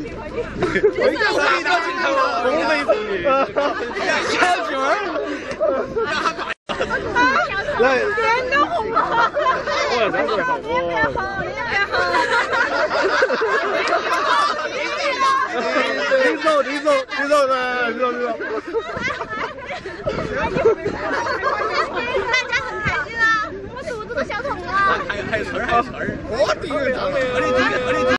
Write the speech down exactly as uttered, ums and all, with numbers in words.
我一个我一个镜头，红梅子女，小九儿，来， 脸都红了。 哇，真是好脸变好，脸变好。 你走，你走，你走的，你走，你走。 大家很开心啊！我肚子都笑痛了。 还有还有词儿，还有词儿，我第一个，我的第一个。